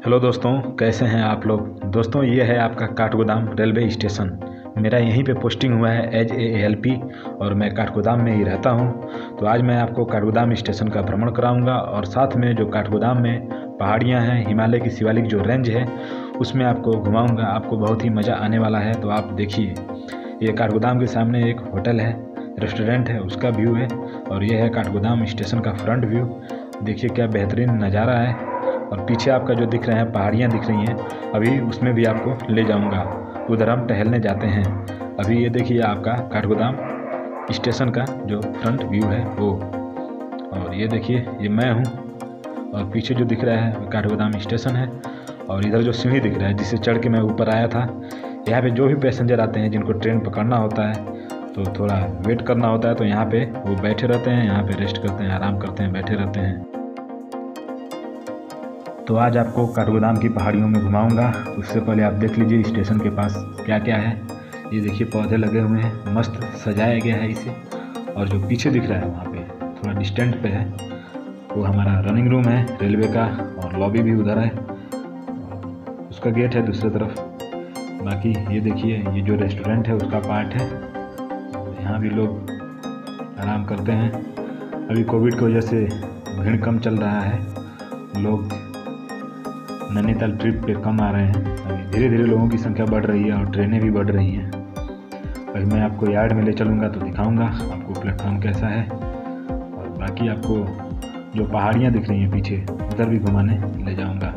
Hello दोस्तों, कैसे हैं आप लोग। दोस्तों, ये है आपका काठगोदाम रेलवे स्टेशन। मेरा यहीं पे पोस्टिंग हुआ है एज ALP और मैं काठगोदाम में ही रहता हूँ। तो आज मैं आपको काठगोदाम स्टेशन का भ्रमण कराऊंगा और साथ में जो काठगोदाम में पहाड़ियाँ हैं, हिमालय की शिवालिक जो रेंज है उसमें आपको घुमाऊँगा। आपको बहुत ही मज़ा आने वाला है। तो आप देखिए, ये काठगोदाम के सामने एक होटल है, रेस्टोरेंट है, उसका व्यू है। और ये है काठगोदाम स्टेशन का फ्रंट व्यू। देखिए क्या बेहतरीन नज़ारा है। और पीछे आपका जो दिख रहे हैं पहाड़ियाँ दिख रही हैं, अभी उसमें भी आपको ले जाऊंगा। उधर हम टहलने जाते हैं। अभी ये देखिए आपका काठगोदाम स्टेशन का जो फ्रंट व्यू है वो। और ये देखिए, ये मैं हूँ और पीछे जो दिख रहा है काठगोदाम स्टेशन है। और इधर जो सीढ़ी दिख रहा है जिससे चढ़ के मैं ऊपर आया था, यहाँ पे जो भी पैसेंजर आते हैं जिनको ट्रेन पकड़ना होता है तो थोड़ा वेट करना होता है, तो यहाँ पे वो बैठे रहते हैं, यहाँ पे रेस्ट करते हैं, आराम करते हैं, बैठे रहते हैं। तो आज आपको काठगोदाम की पहाड़ियों में घुमाऊंगा। उससे पहले आप देख लीजिए स्टेशन के पास क्या क्या है। ये देखिए पौधे लगे हुए हैं, मस्त सजाया गया है इसे। और जो पीछे दिख रहा है वहाँ पे थोड़ा डिस्टेंट पे है, वो हमारा रनिंग रूम है रेलवे का। और लॉबी भी उधर है, उसका गेट है दूसरी तरफ। बाकी ये देखिए, ये जो रेस्टोरेंट है उसका पार्ट है। यहाँ भी लोग आराम करते हैं। अभी कोविड की वजह से भीड़ कम चल रहा है, लोग नैनीताल ट्रिप पे कम आ रहे हैं। अभी धीरे धीरे लोगों की संख्या बढ़ रही है और ट्रेनें भी बढ़ रही हैं। अभी मैं आपको यार्ड में ले चलूँगा तो दिखाऊंगा आपको प्लेटफॉर्म कैसा है। और बाकी आपको जो पहाड़ियाँ दिख रही हैं पीछे, उधर भी घुमाने ले जाऊँगा।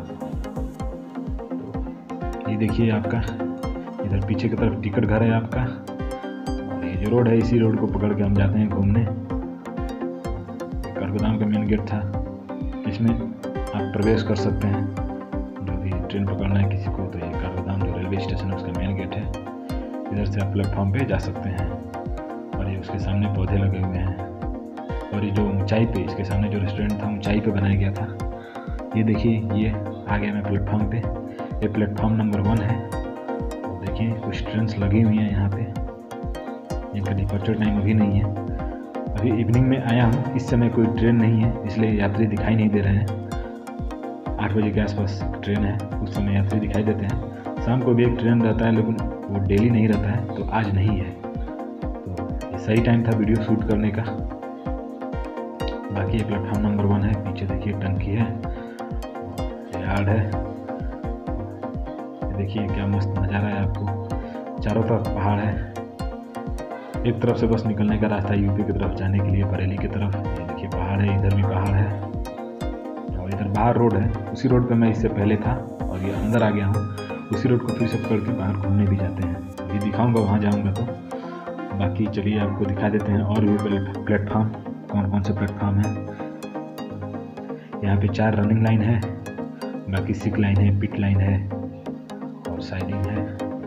तो ये देखिए आपका इधर पीछे की तरफ टिकट घर है आपका। और ये जो रोड है, इसी रोड को पकड़ के हम जाते हैं घूमने। काठगोदाम का मेन गेट था, इसमें आप प्रवेश कर सकते हैं जो भी ट्रेन पकड़ना है किसी को। तो ये काठगोदाम जो रेलवे स्टेशन है उसका मेन गेट है। इधर से आप प्लेटफॉर्म पे जा सकते हैं। और ये उसके सामने पौधे लगे हुए हैं। और ये जो ऊंचाई पे, इसके सामने जो रेस्टोरेंट था ऊंचाई पे बनाया गया था। ये देखिए, ये आ गया मैं प्लेटफॉर्म पे। ये प्लेटफॉर्म नंबर 1 है। और देखिए कुछ ट्रेन लगी हुई हैं यहाँ पे, इनका डिपार्चर टाइम अभी नहीं है। अभी इवनिंग में आया हूँ, इस समय कोई ट्रेन नहीं है, इसलिए यात्री दिखाई नहीं दे रहे हैं। 8 बजे के आसपास ट्रेन है, उस समय यात्री दिखाई देते हैं। शाम को भी एक ट्रेन रहता है, लेकिन वो डेली नहीं रहता है, तो आज नहीं है। तो ये सही टाइम था वीडियो शूट करने का। बाकी ये प्लेटफॉर्म नंबर 1 है। पीछे देखिए टंकी है, यार्ड है। देखिए क्या मस्त नज़ारा है। आपको चारों तरफ पहाड़ है। एक तरफ से बस निकलने का रास्ता है यूपी की तरफ जाने के लिए, बरेली की तरफ। ये देखिए पहाड़ है, इधर भी पहाड़ है। और इधर बाहर रोड है, उसी रोड पे मैं इससे पहले था और ये अंदर आ गया हूँ। उसी रोड को फिर से पकड़ के बाहर घूमने भी जाते हैं। अभी दिखाऊंगा वहाँ जाऊँगा तो। बाकी चलिए आपको दिखा देते हैं और भी प्लेटफॉर्म, कौन कौन से प्लेटफॉर्म हैं। यहाँ पे 4 रनिंग लाइन है, बाकी सिक लाइन है, पिट लाइन है और साइडिंग है।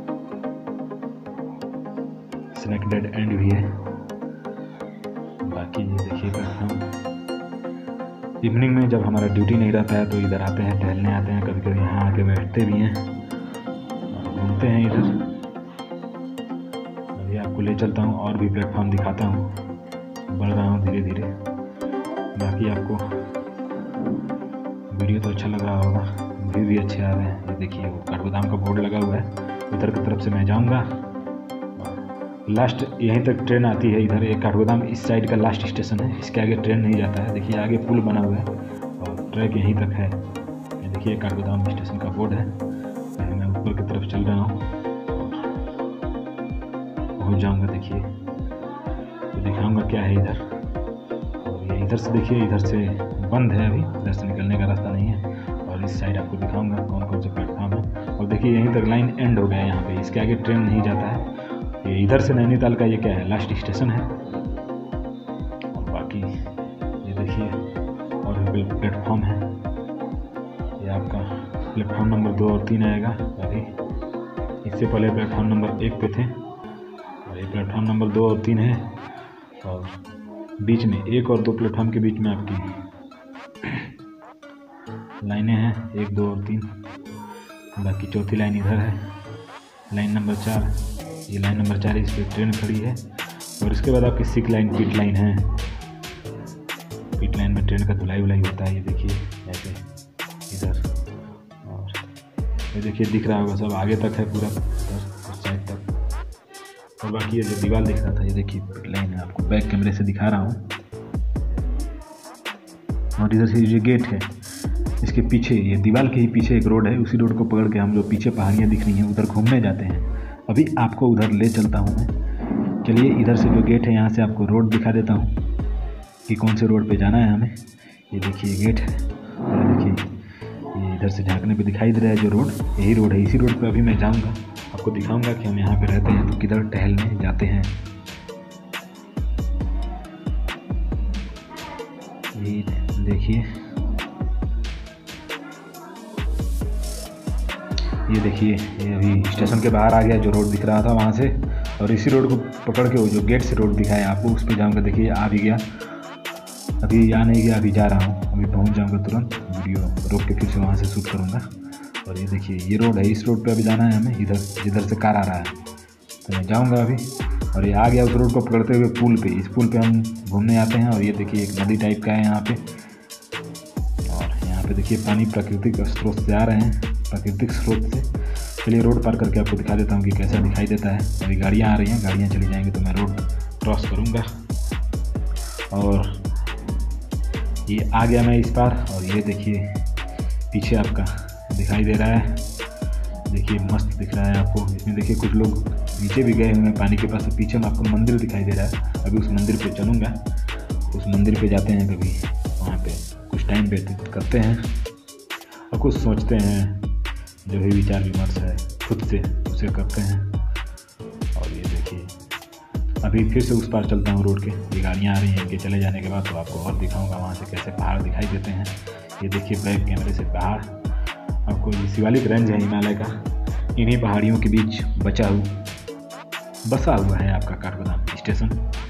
स्नैक डेड एंड भी है। बाकी ये देखिए प्लेटफॉर्म। इवनिंग में जब हमारा ड्यूटी नहीं रहता है तो इधर आते हैं, टहलने आते हैं। कभी कभी यहाँ आके बैठते भी हैं और घूमते हैं इधर। अभी आपको ले चलता हूँ और भी प्लेटफॉर्म दिखाता हूँ। बढ़ रहा हूँ धीरे धीरे। बाकी आपको वीडियो तो अच्छा लग रहा होगा, व्यू भी अच्छे आ रहे हैं। ये देखिए वो काठगोदाम का बोर्ड लगा हुआ है, उधर की तरफ से मैं जाऊँगा। लास्ट यहीं तक ट्रेन आती है। इधर एक काठगोदाम इस साइड का लास्ट स्टेशन है, इसके आगे ट्रेन नहीं जाता है। देखिए आगे पुल बना हुआ है और ट्रैक यहीं तक है। ये देखिए काठगोदाम स्टेशन का बोर्ड है। मैं ऊपर की तरफ चल रहा हूँ और पहुँच जाऊँगा। देखिए तो दिखाऊँगा क्या है इधर। और ये इधर से देखिए, इधर से बंद है अभी, इधर से निकलने का रास्ता नहीं है। और इस साइड आपको दिखाऊँगा कौन कौन से प्लेटफॉर्म है। और देखिए यहीं तक लाइन एंड हो गया है यहाँ पे, इसके आगे ट्रेन नहीं जाता है। ये इधर से नैनीताल का ये क्या है, लास्ट स्टेशन है। और बाकी ये देखिए और भी प्लेटफॉर्म है। ये आपका प्लेटफॉर्म नंबर 2 और 3 आएगा। अभी इससे पहले प्लेटफॉर्म नंबर 1 पे थे और ये प्लेटफॉर्म नंबर 2 और 3 है। और बीच में 1 और 2 प्लेटफॉर्म के बीच में आपकी लाइनें हैं, 1, 2 और 3। बाकी चौथी लाइन इधर है, लाइन नंबर 4। ये लाइन नंबर 4 है, इस पर ट्रेन खड़ी है। और इसके बाद आपकी सिक लाइन, पिट लाइन है। पिट लाइन में ट्रेन का धुलाई वुलाई होता है। ये देखिए ऐसे इधर। और ये देखिए दिख रहा होगा, सब आगे तक है पूरा उस साइड तक। और बाकी ये जो दीवार दिख रहा था, ये देखिए लाइन है, आपको बैक कैमरे से दिखा रहा हूँ। और इधर से ये गेट है, इसके पीछे ये दीवार के ही पीछे एक रोड है, उसी रोड को पकड़ के हम जो पीछे पहाड़ियाँ दिख रही हैं उधर घूमने जाते हैं। अभी आपको उधर ले चलता हूँ मैं। चलिए इधर से जो गेट है यहाँ से आपको रोड दिखा देता हूँ कि कौन से रोड पे जाना है हमें। ये देखिए गेट है, और देखिए ये इधर से झांकने पे दिखाई दे रहा है जो रोड, यही रोड है। इसी रोड पे अभी मैं जाऊँगा, आपको दिखाऊँगा कि हम यहाँ पे रहते हैं तो किधर टहलने जाते हैं। ये देखिए, ये देखिए ये अभी स्टेशन के बाहर आ गया जो रोड दिख रहा था वहाँ से, और इसी रोड को पकड़ के वो जो गेट से रोड दिखाया आपको उस पर जाऊँगा। देखिए आ भी गया, अभी आ नहीं गया, अभी जा रहा हूँ, अभी पहुँच जाऊँगा तुरंत। वीडियो रोक के फिर से वहाँ से शूट करूँगा। और ये देखिए ये रोड है, इस रोड पे अभी जाना है हमें, इधर जिधर से कार आ रहा है तो मैं जाऊँगा अभी। और ये आ गया उस रोड को पकड़ते हुए पुल पे, इस पुल पे हम घूमने आते हैं। और ये देखिए एक नदी टाइप का है यहाँ पे, और यहाँ पे देखिए पानी प्राकृतिक स्रोत से आ रहे हैं, प्राकृतिक स्रोत से। चलिए रोड पार करके आपको दिखा देता हूँ कि कैसा दिखाई देता है। अभी गाड़ियाँ आ रही हैं, गाड़ियाँ चली जाएंगी तो मैं रोड क्रॉस करूँगा। और ये आ गया मैं इस पार, और ये देखिए पीछे आपका दिखाई दे रहा है, देखिए मस्त दिख रहा है आपको। इसमें देखिए कुछ लोग नीचे भी गए हुए हैं पानी के पास। पीछे में आपको मंदिर दिखाई दे रहा है, अभी उस मंदिर पे चलूँगा, उस मंदिर पे जाते हैं कभी, वहाँ पे कुछ टाइम व्यतीत करते हैं और कुछ सोचते हैं, जो भी विचार विमर्श है खुद से उसे करते हैं। और ये देखिए अभी फिर से उस पार चलता हूँ रोड के, ये गाड़ियाँ आ रही हैं, इनके चले जाने के बाद तो आपको और दिखाऊंगा वहाँ से कैसे पहाड़ दिखाई देते हैं। ये देखिए बैक कैमरे से पहाड़, आपको ये शिवालिक रेंज है हिमालय का, इन्हीं पहाड़ियों के बीच बसा हुआ है आपका काठगोदाम स्टेशन।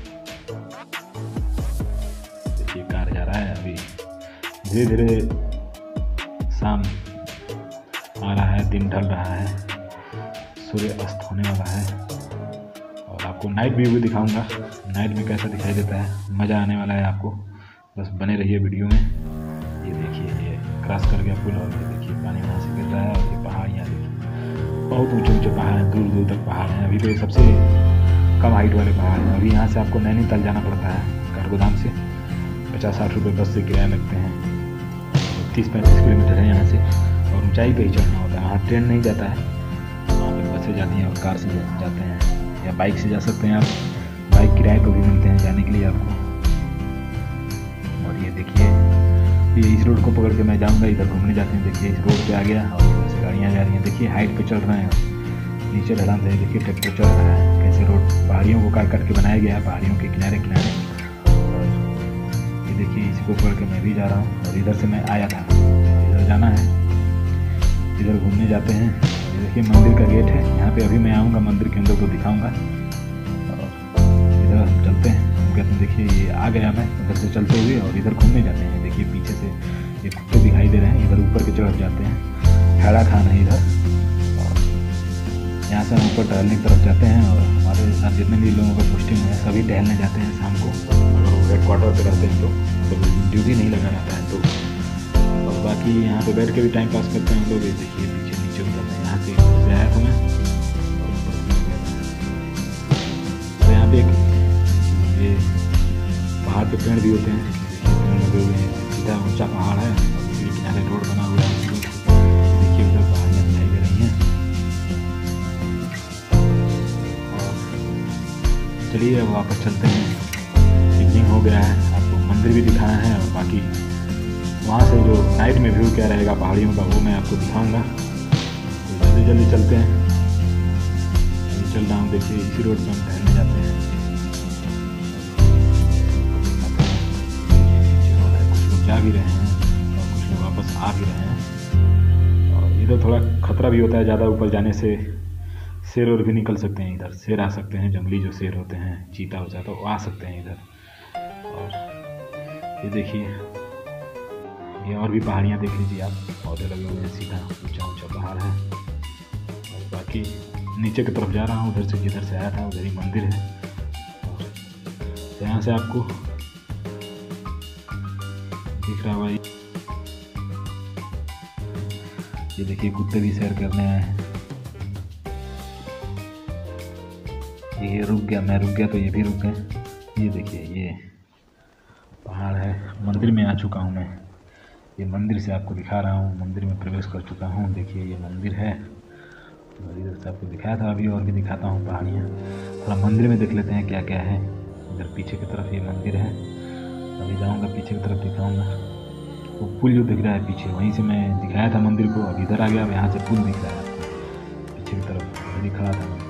देखिए कार जा रहा है, अभी धीरे धीरे शाम आ रहा है, दिन ढल रहा है, सूर्य अस्त होने वाला है। और आपको नाइट व्यू भी दिखाऊंगा, नाइट में कैसा दिखाई देता है, मज़ा आने वाला है आपको, बस बने रहिए वीडियो में। ये देखिए ये क्रॉस कर गया पुल, और ये देखिए पानी वहाँ से गिर रहा है। और ये पहाड़ यहाँ देखिए बहुत ऊंचे ऊंचे पहाड़ हैं, दूर दूर तक पहाड़ हैं। अभी तो ये सबसे कम हाइट वाले पहाड़ हैं। अभी यहाँ से आपको नैनीताल जाना पड़ता है काठगोदाम से, 50-60 रुपये बस से किराया लगते हैं। 30-35 किलोमीटर है यहाँ से, और ऊंचाई पे ही चढ़ना होता है। वहाँ ट्रेन नहीं जाता है, वहाँ पर बसें जाती हैं और कार से जाते हैं, या बाइक से जा सकते हैं आप, बाइक किराए पर भी मिलते हैं जाने के लिए आपको। और ये देखिए ये इस रोड को पकड़ के मैं जाऊँगा, इधर घूमने जाते हैं। देखिए इस रोड पे आ गया और इधर से गाड़ियाँ जा रही हैं, देखिए हाइट पे चल रहे हैं, नीचे ढलान से देखिए ट्रैक्टर चल रहा है। कैसे रोड पहाड़ियों को काट काट के बनाया गया है, पहाड़ियों के किनारे किनारे। और ये देखिए इसी को पकड़ के मैं भी जा रहा हूँ, और इधर से मैं आया था, इधर जाना है, इधर घूमने जाते हैं। ये देखिए मंदिर का गेट है, यहाँ पे अभी मैं आऊँगा, मंदिर के अंदर को दिखाऊँगा। और इधर हम चलते हैं, हम कहते हैं देखिए ये आ गया मैं इधर से चलते हुए, और इधर घूमने जाते हैं। देखिए पीछे से ये कुत्ते दिखाई दे रहे हैं, इधर ऊपर के चढ़ जाते हैं, हैड़ा खान है इधर। और यहाँ से हम ऊपर टहलने की तरफ जाते हैं, और हमारे साथ जितने भी लोगों का पोस्टिंग है सभी टहलने जाते हैं शाम को। अगर हेड क्वार्टर पर रहते हैं तो ड्यूटी नहीं लगा रहता है तो। और बाकी यहाँ पे बैठ के भी टाइम पास करते हैं हम लोग। ये देखिए पीछे नीचे उतरते हैं, यहाँ से आया था मैं, और यहाँ पे ये पहाड़ पे पेड़ भी होते हैं, पेड़ लगे हुए हैं, सीधा ऊंचा पहाड़ है, और ये किनारे रोड बना हुआ है। देखिए उधर पहाड़ियाँ दिखाई दे रही हैं। और चलिए अब वापस चलते हैं, इवनिंग हो गया है, आपको मंदिर भी दिखाना है, और बाकी वहाँ से जो नाइट में व्यू क्या रहेगा पहाड़ियों का वो मैं आपको दिखाऊंगा। तो जल्दी जल्दी चलते हैं, अभी चल रहा हूँ। देखिए इसी रोड पर हम टहलने जाते हैं, जा भी रहे हैं और कुछ लोग वापस आ भी रहे हैं। और इधर थोड़ा खतरा भी होता है, ज़्यादा ऊपर जाने से शेर और भी निकल सकते हैं, इधर शेर आ सकते हैं, जंगली जो शेर होते हैं, चीता हो जाता है वो आ सकते हैं इधर। और ये देखिए ये और भी पहाड़ियाँ देख लीजिए आप, पौधे लगे हुए हैं, सीधा ऊंचा ऊंचा पहाड़ है। और बाकी नीचे की तरफ जा रहा हूँ, उधर से जिधर से आया था उधर ही मंदिर है। और यहाँ से आपको दिख रहा भाई, ये देखिए कुत्ते भी सैर करने आए हैं। ये रुक गया, मैं रुक गया तो ये भी रुक गए। ये देखिए ये पहाड़ है। मंदिर में आ चुका हूँ मैं। ये मंदिर से आपको दिखा रहा हूँ, मंदिर में प्रवेश कर चुका हूँ। देखिए ये मंदिर है, और इधर से आपको दिखाया था, अभी और भी दिखाता हूँ पहाड़ियाँ। थोड़ा मंदिर में देख लेते हैं क्या क्या है। इधर पीछे की तरफ ये मंदिर है, अभी जाऊँगा पीछे की तरफ दिखाऊँगा। वो पुल जो दिख रहा है पीछे, वहीं से मैं दिखाया था मंदिर को। अब इधर आ गया, अब यहाँ से पुल दिख रहा है आपको पीछे की तरफ, अभी खड़ा था मैं।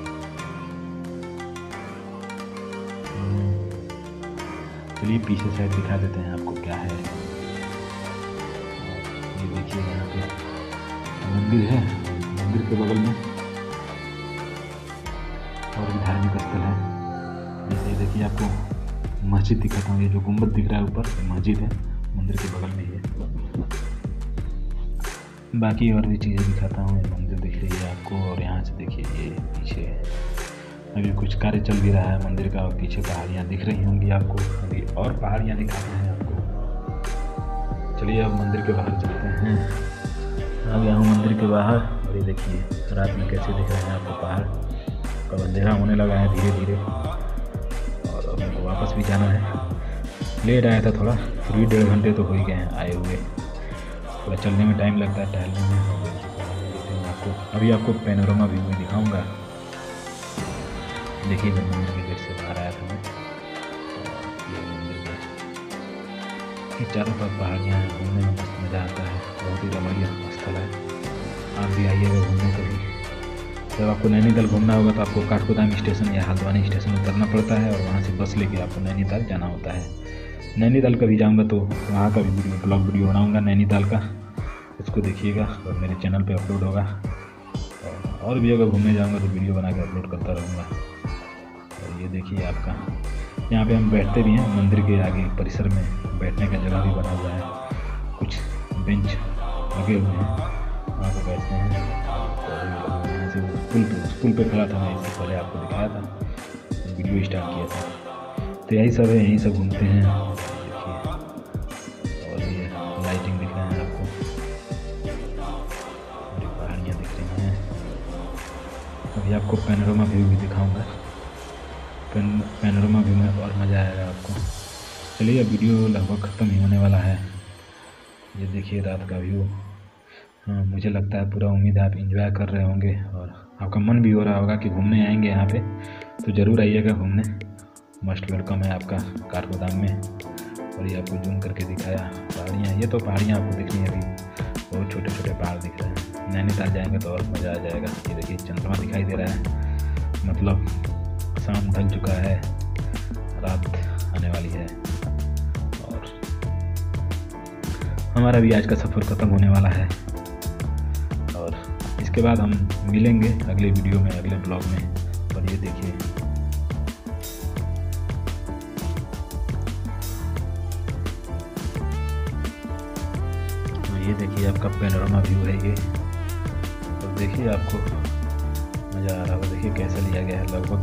चलिए पीछे साइड दिखा देते हैं आपको क्या है। ये देखिए यहाँ पे मंदिर है, मंदिर के बगल में और भी धार्मिक स्थल है। जैसे ये देखिए आपको मस्जिद दिखाता हूँ, ये जो गुम्बद दिख रहा है ऊपर, मस्जिद है, मंदिर के बगल में ही है। बाकी और भी चीज़ें दिखाता हूँ। ये मंदिर दिख रही है आपको, और यहाँ से देखिए ये पीछे अभी कुछ कार्य चल भी रहा है मंदिर का, और पीछे पहाड़ियाँ दिख रही होंगी आपको। अभी और पहाड़ियाँ दिखाते हैं आपको। चलिए अब मंदिर के बाहर चलते हैं। आ गया हूँ मंदिर के बाहर, और ये देखिए रात में कैसे दिख रहे हैं आपको पहाड़। अब अंधेरा होने लगा है धीरे धीरे, और अब मेरे को वापस भी जाना है। लेट आया था थोड़ा, फिर भी 1.5 घंटे तो हो ही गए हैं आए हुए। थोड़ा चलने में टाइम लगता है, टहलने में। आपको अभी आपको पैनोरामा व्यू में दिखाऊंगा। देखिए मैं मंदिर के गेट से बाहर आया था मैं, ये मंदिर में ये चारों तरफ पहाड़ियाँ हैं, घूमने में मस्त मज़ा आता है। बहुत ही रमणीय स्थल है, आप भी आइएगा घूमने कभी। जब आपको नैनीताल घूमना होगा तो आपको काठगोदाम स्टेशन या हल्द्वानी स्टेशन उतरना पड़ता है, और वहाँ से बस लेके आपको नैनीताल जाना होता है। नैनीताल कभी जाऊँगा तो वहाँ का भी ब्लॉग वीडियो बनाऊँगा नैनीताल का, उसको देखिएगा, और मेरे चैनल पे अपलोड होगा। और भी अगर घूमने जाऊँगा तो वीडियो बना के अपलोड करता रहूँगा। और ये देखिए आपका यहाँ पे हम बैठते भी हैं, मंदिर के आगे परिसर में बैठने का जगह भी बना हुआ है, कुछ बेंच लगे हुए हैं, वहाँ पे बैठते हैं। और यहाँ से पुल पे खड़ा था मैं, इससे पहले आपको दिखाया था, वीडियो स्टार्ट किया था। तो यही सब है, यहीं सब घूमते हैं। देखिए और ये लाइटिंग दिख रहा है आपको, और पहाड़ियाँ दिख रही हैं। अभी आपको पैनोरामा व्यू भी दिखाऊंगा, पैनोरामा व्यू में और मज़ा आएगा आपको। चलिए वीडियो लगभग ख़त्म ही होने वाला है। ये देखिए रात का व्यू। हाँ, मुझे लगता है पूरा उम्मीद है आप एंजॉय कर रहे होंगे, और आपका मन भी हो रहा होगा कि घूमने आएंगे यहाँ पे, तो ज़रूर आइएगा घूमने। मस्ट वेलकम है आपका काठगोदाम में। और ये आपको जूम करके दिखाया पहाड़ियाँ, ये तो पहाड़ियाँ आपको दिख रही हैं, अभी बहुत छोटे छोटे पहाड़ दिख रहे हैं। नैनीताल जाएंगे तो और मज़ा आ जाएगा। ये देखिए चंद्रमा दिखाई दे रहा है, मतलब शाम ढल चुका है, रात आने वाली है, और हमारा भी आज का सफ़र ख़त्म होने वाला है। और इसके बाद हम मिलेंगे अगले वीडियो में, अगले ब्लॉग में। और ये देखिए आपका पैनोरामा व्यू है ये। तो देखिए आपको मज़ा आ रहा होगा। देखिए कैसे लिया गया है, लगभग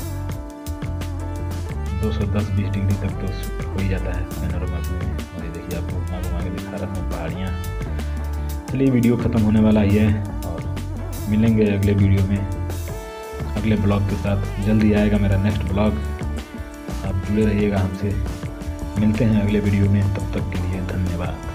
210-20 डिग्री तक तो हो ही जाता है पैनोरामा व्यू में। और ये देखिए आपको घुमा के दिखा रहा हूँ पहाड़ियाँ। चलिए वीडियो ख़त्म होने वाला ही है, और मिलेंगे अगले वीडियो में अगले ब्लॉग के साथ। जल्दी आएगा मेरा नेक्स्ट ब्लॉग, आप जुड़े रहिएगा हमसे। मिलते हैं अगले वीडियो में, तब तक के लिए धन्यवाद।